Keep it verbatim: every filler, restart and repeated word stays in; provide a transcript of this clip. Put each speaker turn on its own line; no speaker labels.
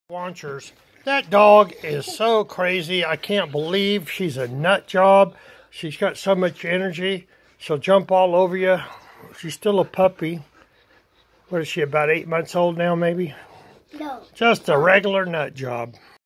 Launchers. That dog is so crazy. I can't believe she's a nut job. She's got so much energy. She'll jump all over you. She's still a puppy. What is she, about eight months old now, maybe?
No.
Just a regular nut job.